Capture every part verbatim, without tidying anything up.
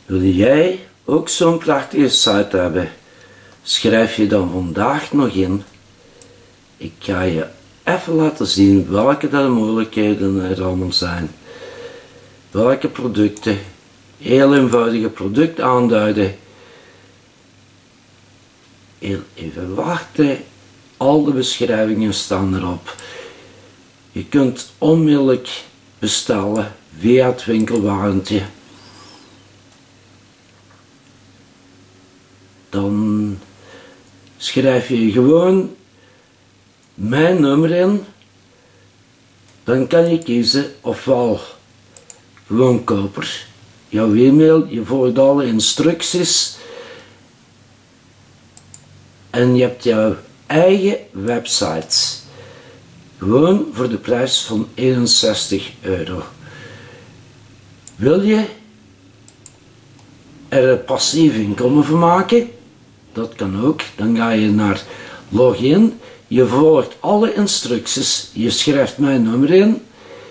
Wil jij ook zo'n prachtige site hebben? Schrijf je dan vandaag nog in. Ik ga je even laten zien welke de mogelijkheden er allemaal zijn. Welke producten. Heel eenvoudige product aanduiden. Heel even wachten. Al de beschrijvingen staan erop. Je kunt onmiddellijk bestellen via het winkelwagentje. Dan schrijf je gewoon mijn nummer in. Dan kan je kiezen ofwel gewoon koper, jouw e-mail, je volgt alle instructies en je hebt jouw eigen website. Gewoon voor de prijs van eenenzestig euro. Wil je er een passief inkomen van maken? Dat kan ook. Dan ga je naar login. Je volgt alle instructies. Je schrijft mijn nummer in.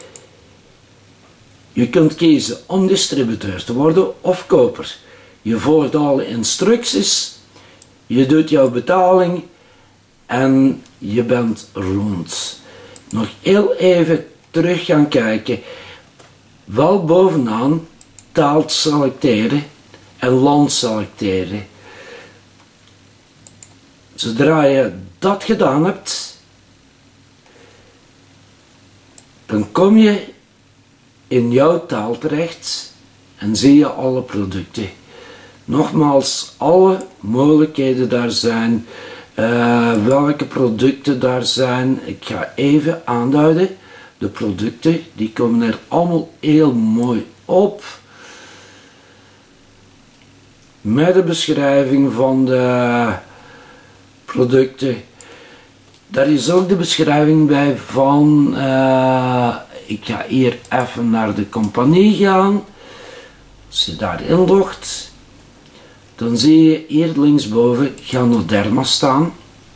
Je kunt kiezen om distributeur te worden of koper. Je volgt alle instructies. Je doet jouw betaling. En je bent rond. Nog heel even terug gaan kijken. Wel bovenaan taal selecteren en land selecteren. Zodra je dat gedaan hebt, dan kom je in jouw taal terecht en zie je alle producten. Nogmaals, alle mogelijkheden daar zijn, uh, welke producten daar zijn. Ik ga even aanduiden. De producten, die komen er allemaal heel mooi op. Met de beschrijving van de producten. Daar is ook de beschrijving bij van, uh, ik ga hier even naar de compagnie gaan. Als je daarin logt, dan zie je hier linksboven Ganoderma staan.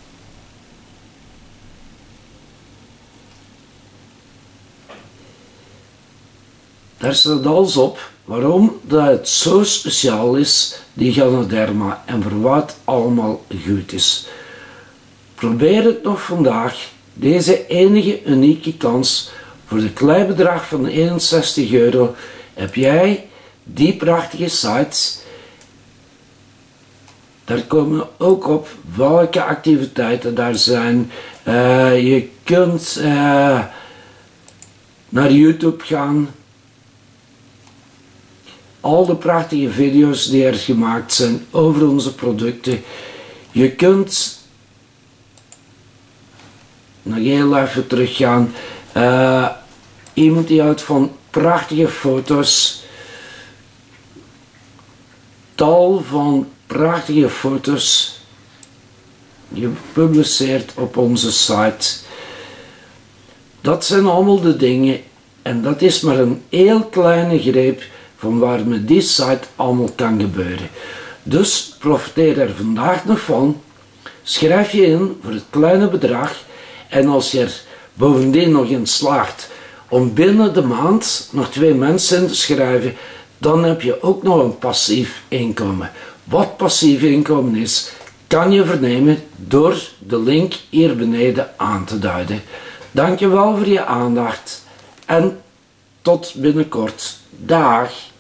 Daar staat alles op waarom dat het zo speciaal is, die Ganoderma, en voor wat allemaal goed is. Probeer het nog vandaag, deze enige unieke kans. Voor de klein bedrag van eenenzestig euro heb jij die prachtige sites. Daar komen ook op welke activiteiten daar zijn. Uh, je kunt uh, naar YouTube gaan. Al de prachtige video's die er gemaakt zijn over onze producten. Je kunt nog heel even teruggaan. Uh, iemand die houdt van prachtige foto's. Tal van prachtige foto's. Je publiceert op onze site. Dat zijn allemaal de dingen. En dat is maar een heel kleine greep van waar met die site allemaal kan gebeuren. Dus profiteer er vandaag nog van. Schrijf je in voor het kleine bedrag. En als je er bovendien nog in slaagt om binnen de maand nog twee mensen in te schrijven, dan heb je ook nog een passief inkomen. Wat passief inkomen is, kan je vernemen door de link hier beneden aan te duiden. Dankjewel voor je aandacht en tot binnenkort. Dag!